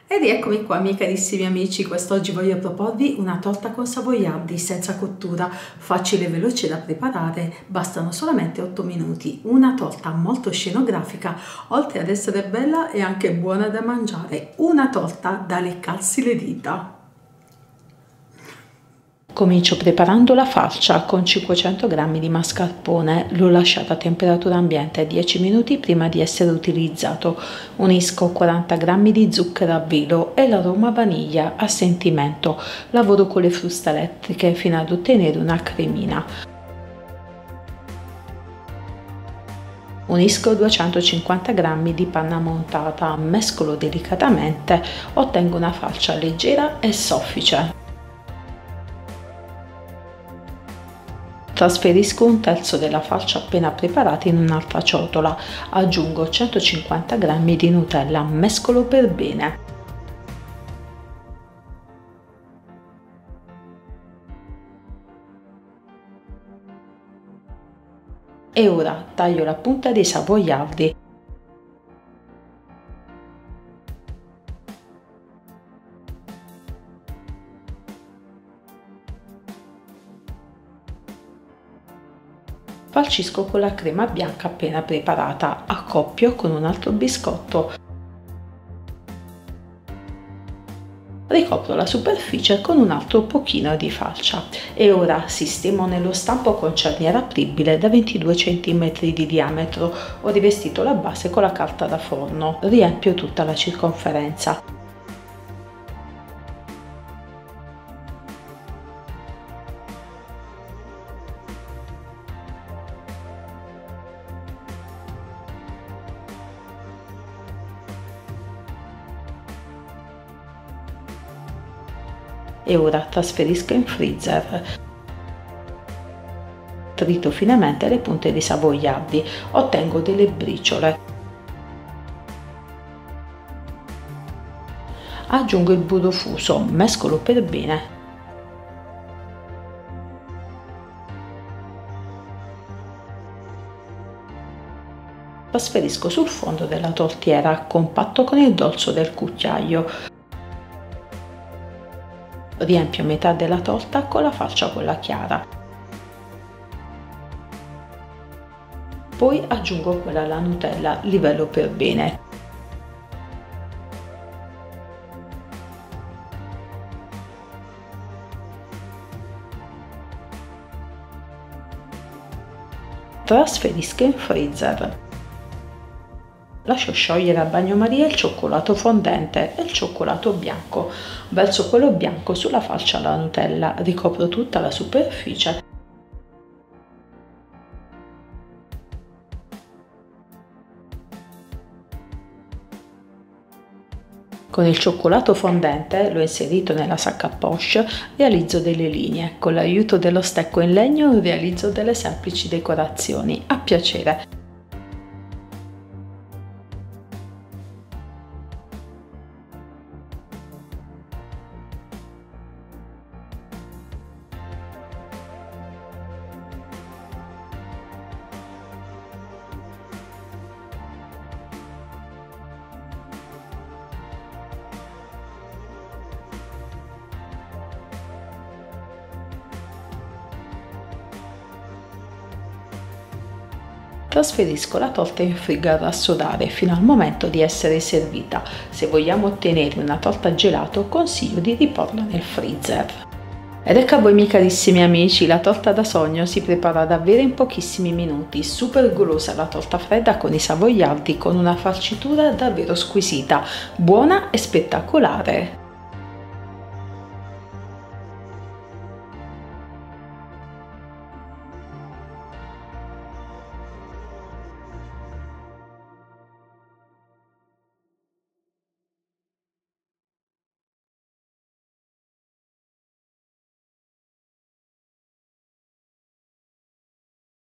Ed eccomi qua, miei carissimi amici, quest'oggi voglio proporvi una torta con savoiardi senza cottura, facile e veloce da preparare, bastano solamente 8 minuti. Una torta molto scenografica, oltre ad essere bella è anche buona da mangiare, una torta da leccarsi le dita. Comincio preparando la farcia con 500 g di mascarpone, l'ho lasciato a temperatura ambiente 10 minuti prima di essere utilizzato. Unisco 40 g di zucchero a velo e l'aroma vaniglia a sentimento. Lavoro con le fruste elettriche fino ad ottenere una cremina. Unisco 250 g di panna montata, mescolo delicatamente, ottengo una farcia leggera e soffice. Trasferisco un terzo della farcia appena preparata in un'altra ciotola, aggiungo 150 g di Nutella, mescolo per bene. E ora taglio la punta dei savoiardi. Farcisco con la crema bianca appena preparata, accoppio con un altro biscotto. Ricopro la superficie con un altro pochino di farcia e ora sistemo nello stampo con cerniera apribile da 22 cm di diametro. Ho rivestito la base con la carta da forno, riempio tutta la circonferenza. E ora trasferisco in freezer. Trito finemente le punte dei savoiardi, ottengo delle briciole. Aggiungo il burro fuso, mescolo per bene. Trasferisco sul fondo della tortiera, compatto con il dorso del cucchiaio. Riempio metà della torta con la farcia quella chiara. Poi aggiungo quella alla Nutella, livello per bene. Trasferisco in freezer. Lascio sciogliere a bagnomaria il cioccolato fondente e il cioccolato bianco. Verso quello bianco sulla farcia alla Nutella, ricopro tutta la superficie. Con il cioccolato fondente, l'ho inserito nella sacca a poche, realizzo delle linee. Con l'aiuto dello stecco in legno realizzo delle semplici decorazioni. A piacere! Trasferisco la torta in frigo a rassodare fino al momento di essere servita. Se vogliamo ottenere una torta gelato, consiglio di riporla nel freezer. Ed ecco a voi, miei carissimi amici, la torta da sogno si prepara davvero in pochissimi minuti. Super golosa la torta fredda con i savoiardi, con una farcitura davvero squisita, buona e spettacolare.